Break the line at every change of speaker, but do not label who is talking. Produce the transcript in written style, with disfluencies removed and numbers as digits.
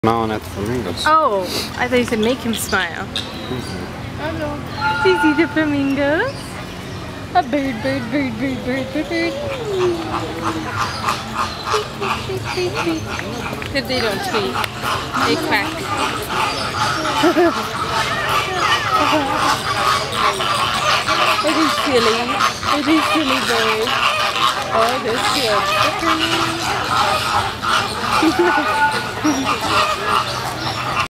Smiling at the flamingos.
Oh, I thought you said make him smile. Hello. Do you see the flamingos? A bird, bird, bird, bird, bird, bird, bird. Tweet, tweet, tweet, tweet, tweet. If they don't tweet, they quack. It is silly. It is silly bird. Oh, this is